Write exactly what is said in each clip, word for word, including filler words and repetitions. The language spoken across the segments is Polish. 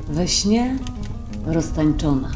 We śnie roztańczona.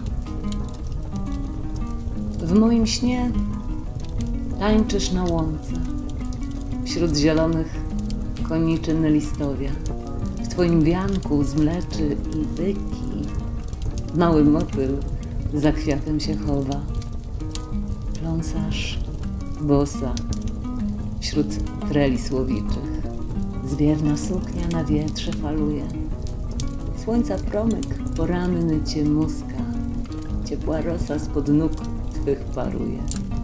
W moim śnie tańczysz na łące, wśród zielonych koniczyn listowia. W twoim wianku z mleczy i byki mały motyl za kwiatem się chowa. Pląsasz bosa wśród treli słowiczych. Zwierna suknia na wietrze faluje. Słońca promyk poranny cię muska. Ciepła rosa spod nóg twych paruje.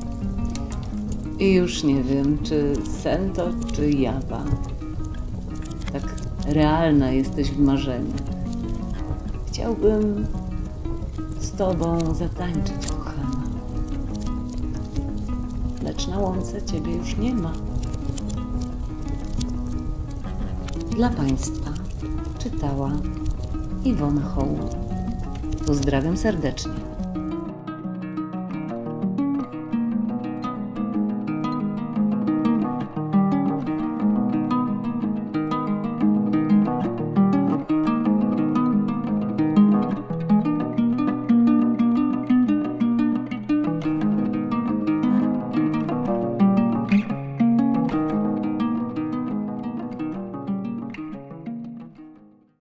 I już nie wiem, czy sen to, czy jawa. Tak realna jesteś w marzeniu. Chciałbym z tobą zatańczyć, kochana. Lecz na łące ciebie już nie ma. Dla państwa czytała Iwona Hołd. Pozdrawiam serdecznie.